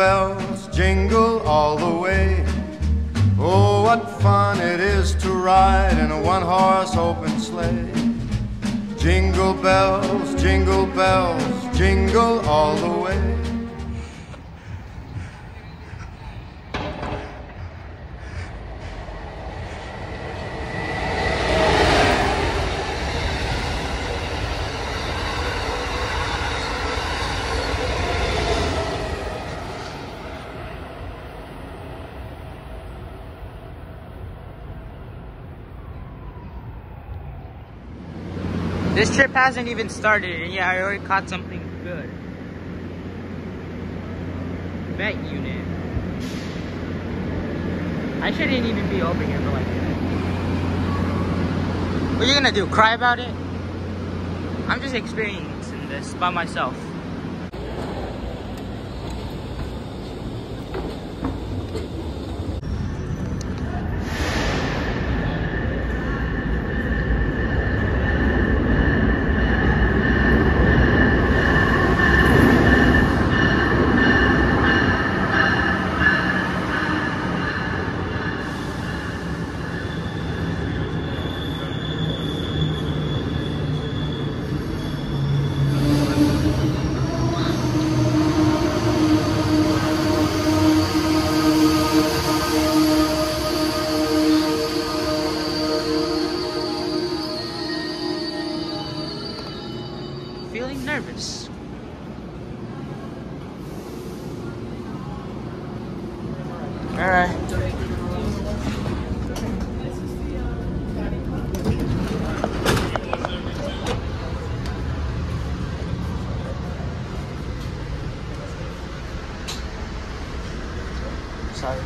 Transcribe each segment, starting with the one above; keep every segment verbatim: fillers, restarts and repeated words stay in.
bells, jingle all the way. Oh, what fun it is to ride in a one-horse open sleigh. Jingle bells, jingle bells, jingle all the way. This trip hasn't even started, and yeah, I already caught something good. Vet unit. I shouldn't even be over here for like that. What are you gonna do? Cry about it? I'm just experiencing this by myself. Feeling nervous. All right. Sorry.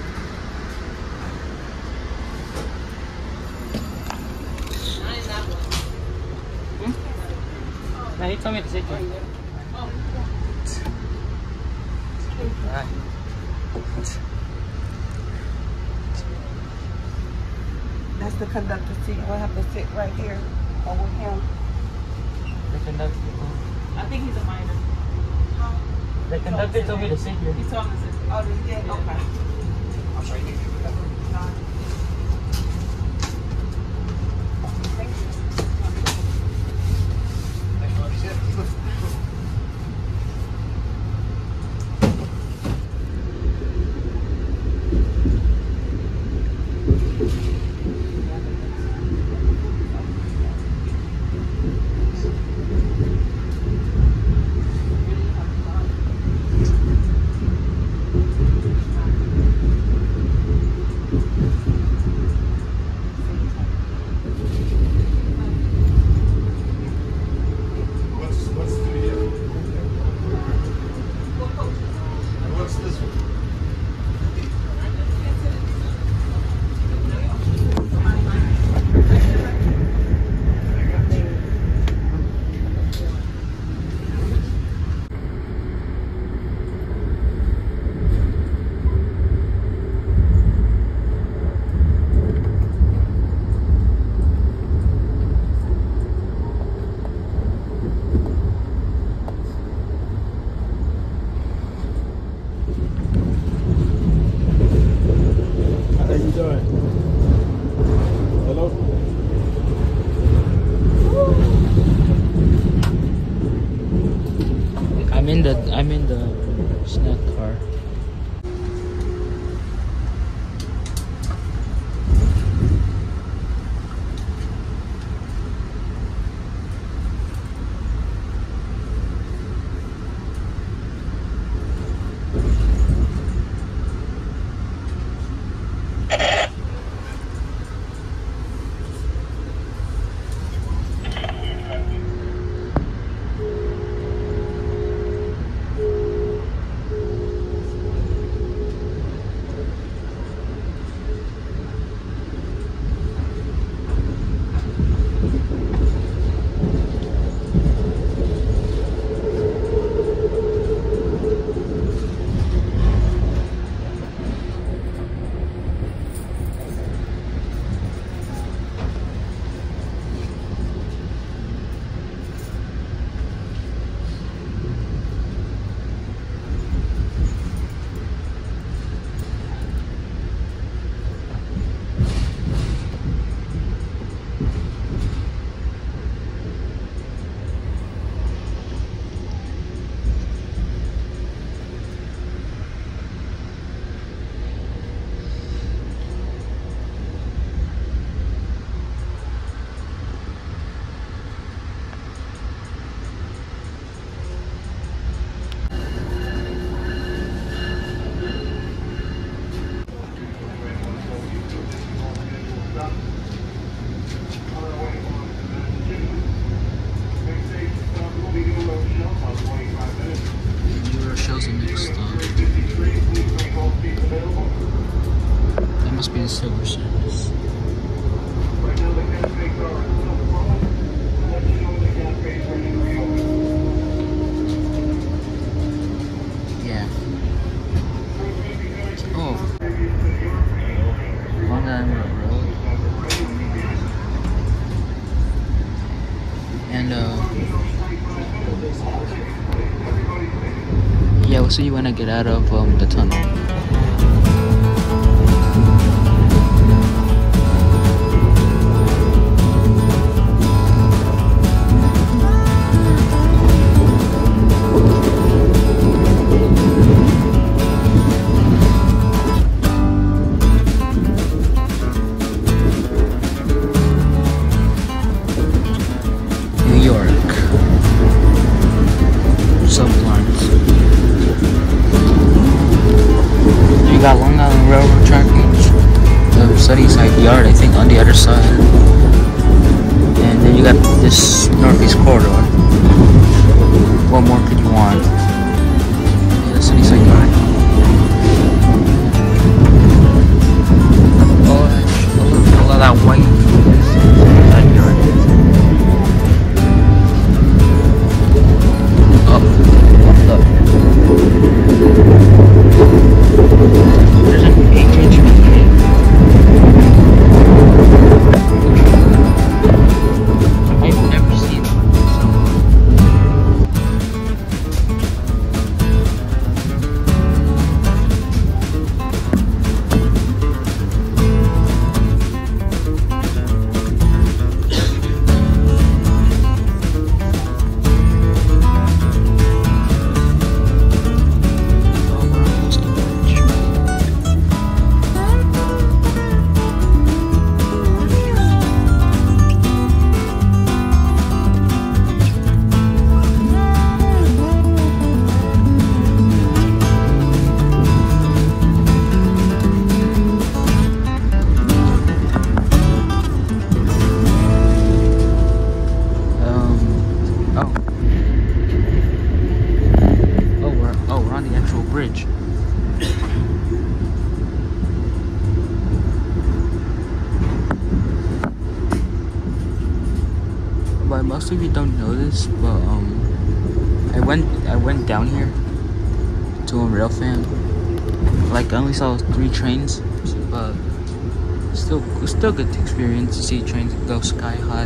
No, he told me to sit here. Alright. That's the conductor seat. We'll have to sit right here over him. The conductor. I think he's a minor. The conductor told me to sit here. He told me to sit. Oh, did he? Yeah. Okay. I'm sorry. I'm in the I'm in the snack car. must be the silver service. Yeah. Oh. Long Island Road. And uh yeah, we'll see you when I get out of um, the tunnel. New York. Sublines. You got Long Island Railroad trackage, the Sunnyside Yard, I think, on the other side, and then you got this Northeast Corridor. What more could you want? Yeah, the Sunnyside Yard. Oh, all of that white Sunnyside Yard. Oh, look. There's an eight inch cave. I've never seen one, so. Bridge. But most of you don't know this, but um, I went I went down here to a rail fan. Like I only saw three trains, but still it's still good to experience to see trains go sky high.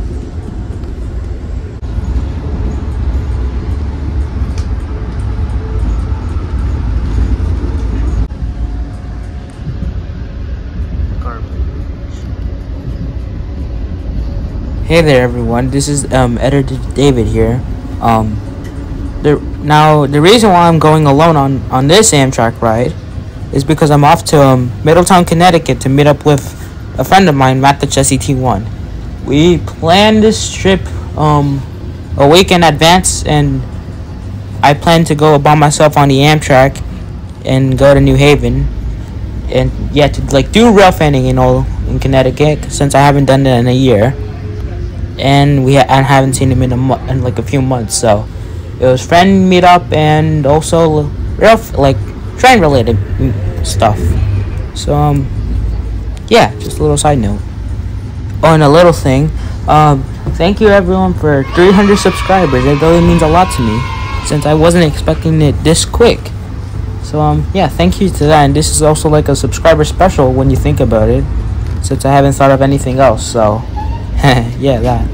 Hey there everyone, this is um, editor David here. Um, the, now the reason why I'm going alone on, on this Amtrak ride is because I'm off to um, Middletown, Connecticut to meet up with a friend of mine, Matt The Chessie T one. We planned this trip um, a week in advance, and I plan to go by myself on the Amtrak and go to New Haven. And yeah, to like do rail fanning and all in Connecticut, since I haven't done it in a year. And we ha- I haven't seen him in a mo- in like a few months, so it was friend meetup and also real f- like train related stuff. So um, yeah, just a little side note. Oh, and a little thing. Um, thank you everyone for three hundred subscribers. It really means a lot to me, since I wasn't expecting it this quick. So um, yeah, thank you to that. And this is also like a subscriber special when you think about it, since I haven't thought of anything else. So. Yeah, that.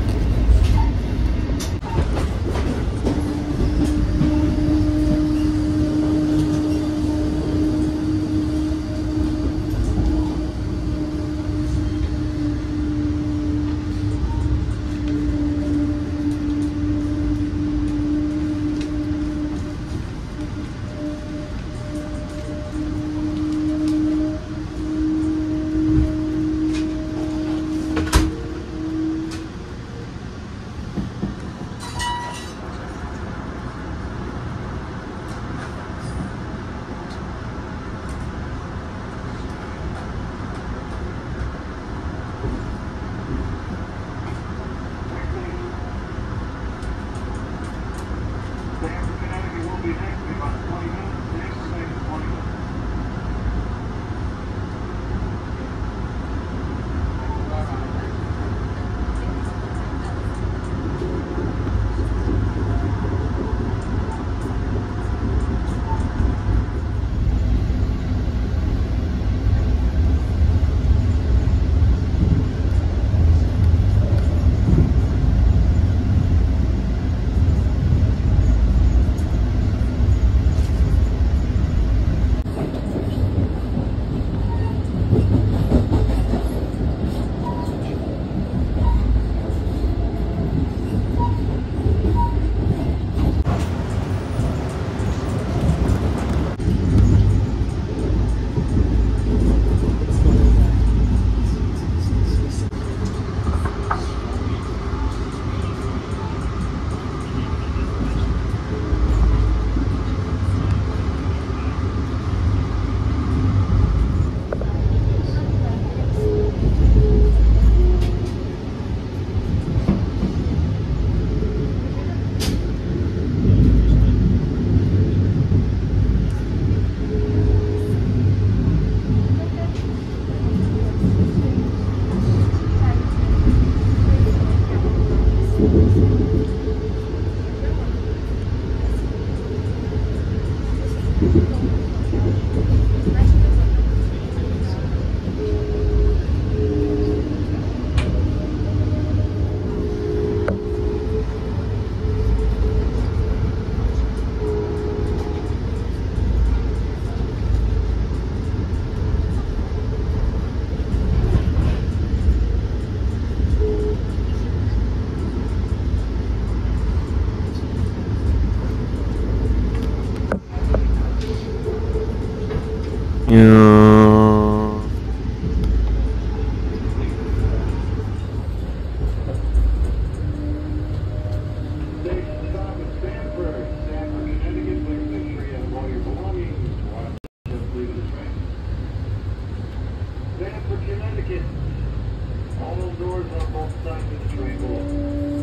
stop at Stanford, Stanford, Connecticut. Please make sure you have all your belongings. Just leave the train. Stanford, Connecticut. All those doors on both sides of the train will open.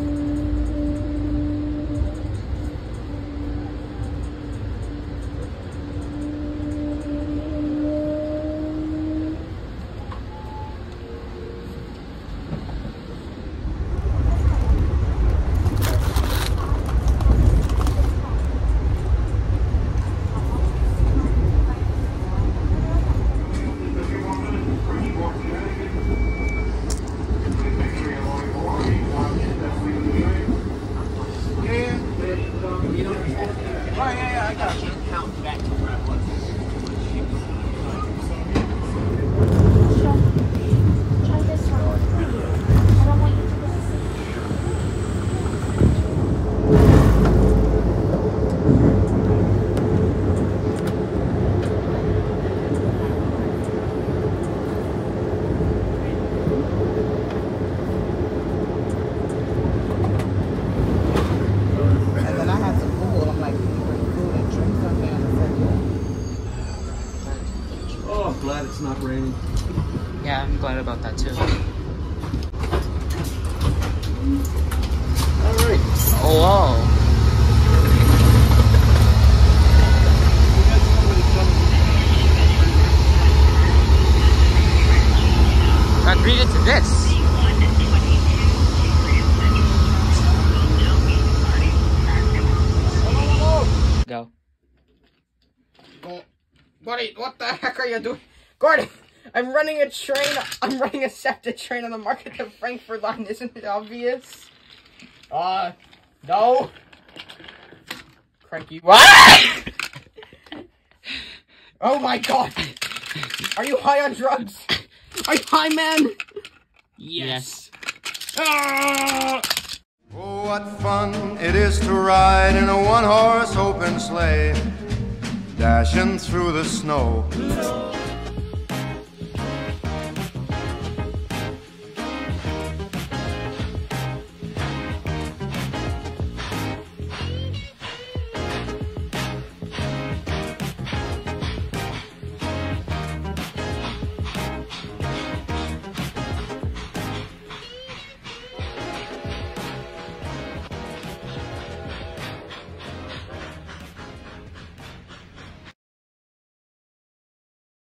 Glad it's not raining. Yeah, I'm glad about that too. Alright. Oh, wow. Got greeted to this. Go. Go. Buddy, what the heck are you doing? Gordon, I'm running a train. I'm running a SEPTA train on the Market to Frankfurt line. Isn't it obvious? Uh, no. Cranky. What? Oh my god. Are you high on drugs? Are you high, man? Yes. Ah! Oh, what fun it is to ride in a one-horse open sleigh, dashing through the snow.